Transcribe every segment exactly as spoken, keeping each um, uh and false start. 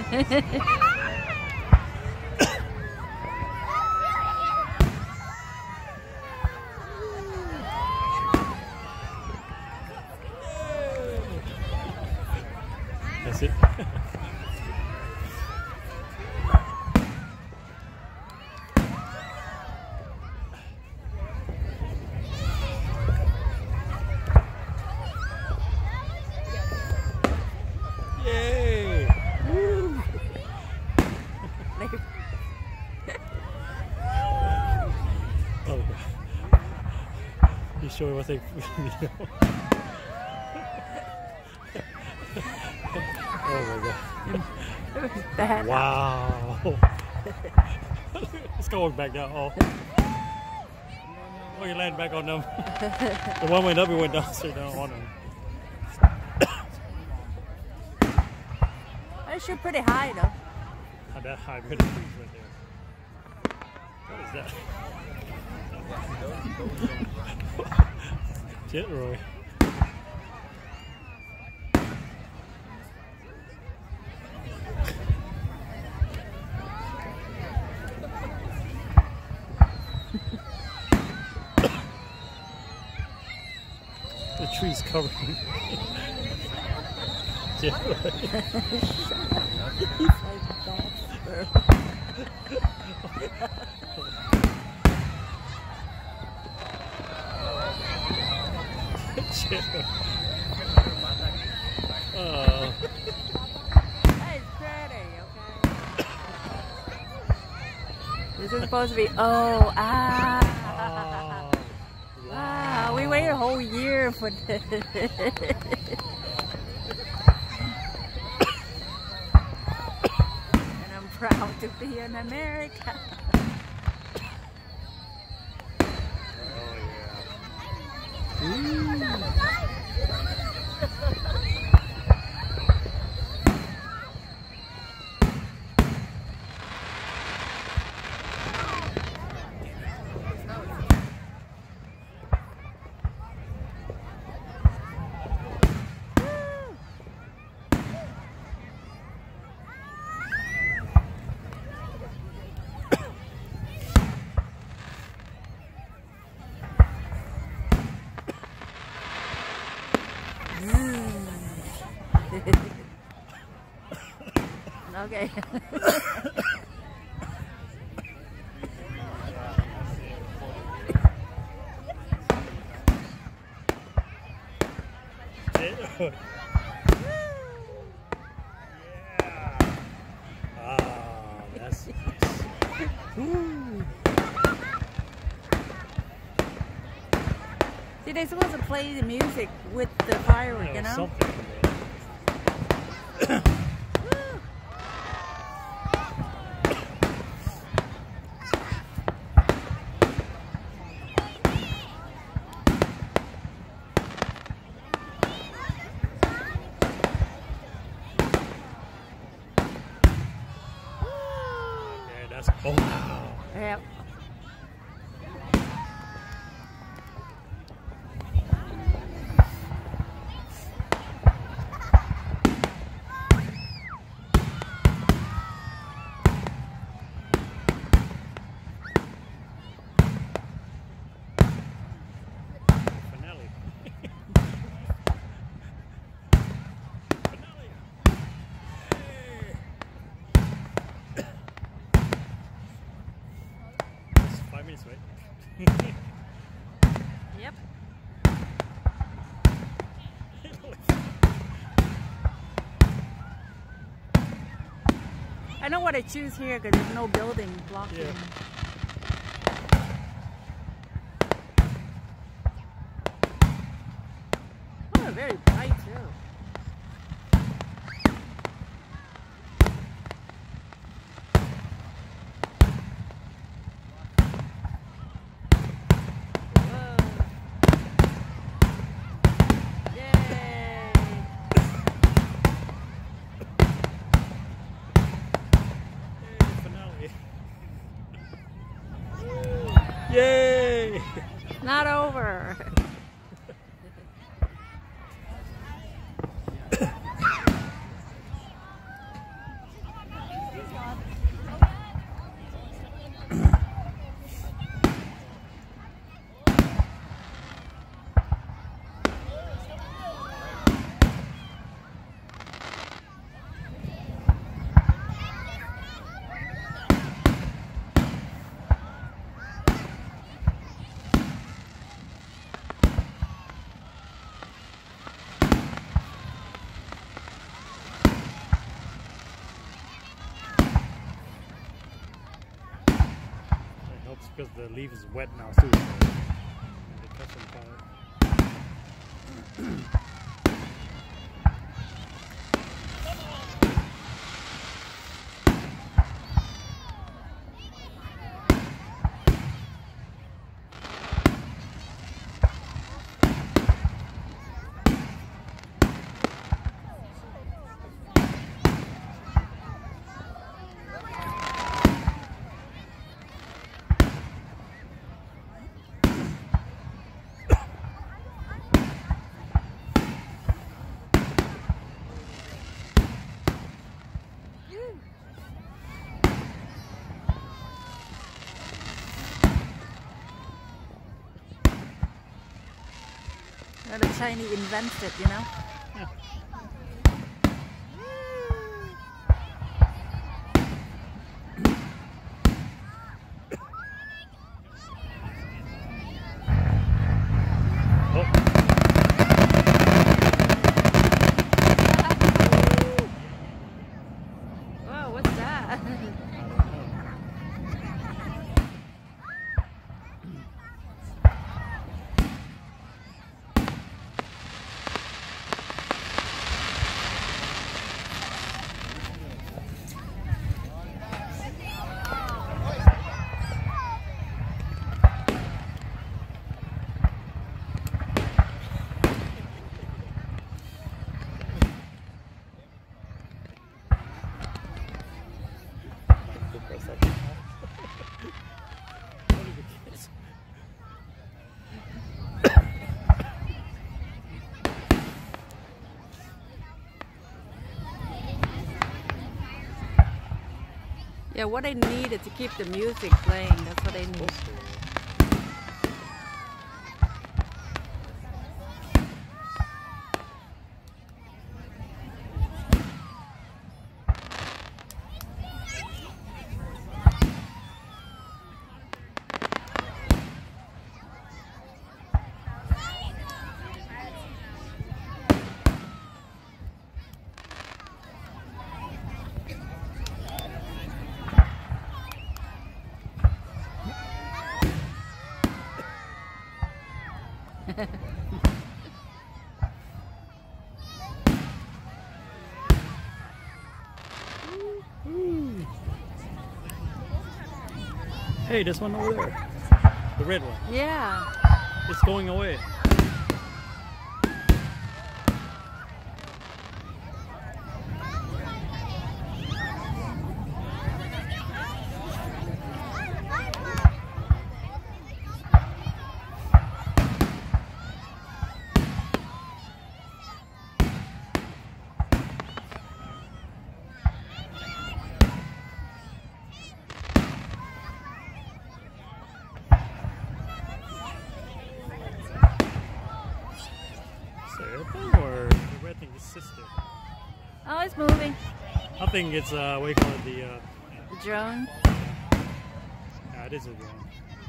That's it. Yay! Woo! Oh, you sure what they video? Oh my god. Wow. It's going back down. Oh. Oh, you landed back on them. The one went up, it went down straight down on them. That shoot pretty high though. Not that high, but it's right there. What is that? Jet Roy. The tree's covering. Jet Roy. Oh. That is pretty, okay? This is supposed to be, oh, ah. Oh. Wow. Wow, we waited a whole year for this. And I'm proud to be in America. Oh, yeah. Okay. Yeah. Ah, that's nice. Woo. See, they're supposed to play the music with the firework, you know? Something. Oh, wow. Yep. Finale. Five minutes, right? Yep. I know what I choose here because there's no building blocking. Yeah. Oh, very bright too. because the leaf is wet now too. So they catch on fire. Well, the Chinese invented, you know. Yeah. Oh. Whoa, what's that? I don't know. For a second. What are the kids? Yeah, what they need is to keep the music playing. That's what they need. Hey, this one over there. The red one. Yeah. It's going away. Or the red thing is sister? Oh, it's moving. I think it's uh, what do you call it? The uh, The drone. yeah, it is a drone.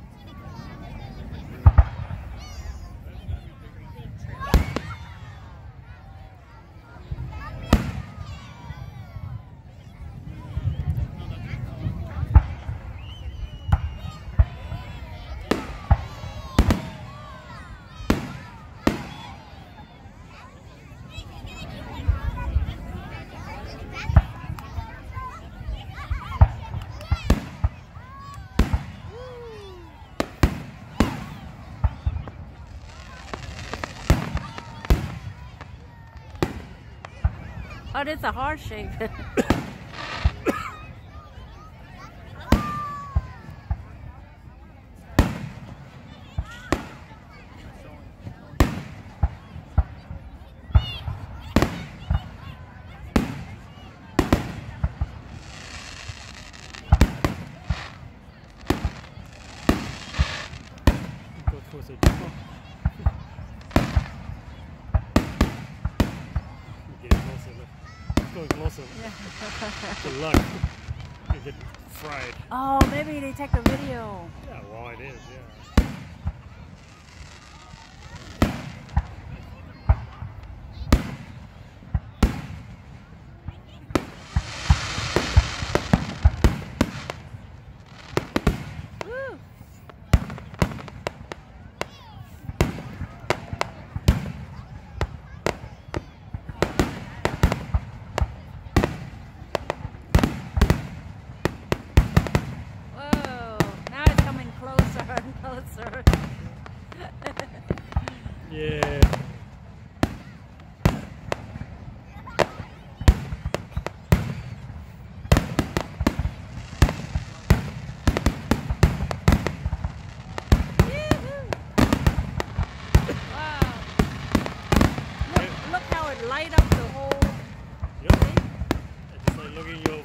Oh, that's a heart shape. Go closer. Oh. Get closer. Look. It's going closer. Yeah. Good luck. You get fried. Oh, maybe they take a video. Yeah, well, it is. Yeah. Woo.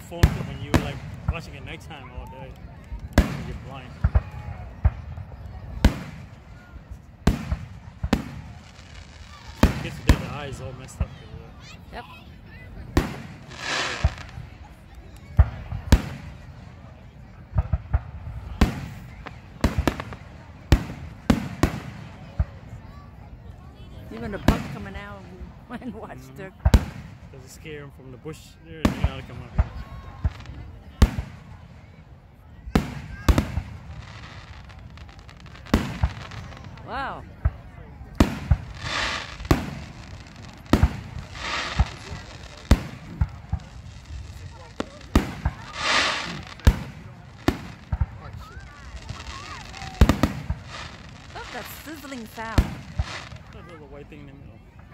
phone when you like watching at nighttime all day. You get blind. Gets the eyes all messed up. Yep. Even the bugs coming out and watch Mm-hmm. their. Does it scare them from the bush there? They gotta come up here. Wow. Look, that sizzling sound. That little white thing in the middle.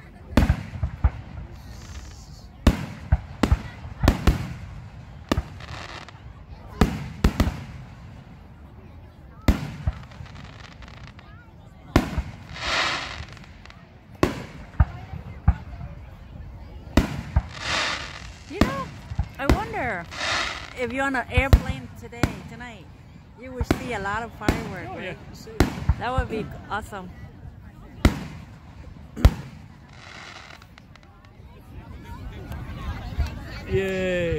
You know, I wonder if you're on an airplane today, tonight, you will see a lot of fireworks. Oh, right? yeah. You see it. That would be awesome. Yay.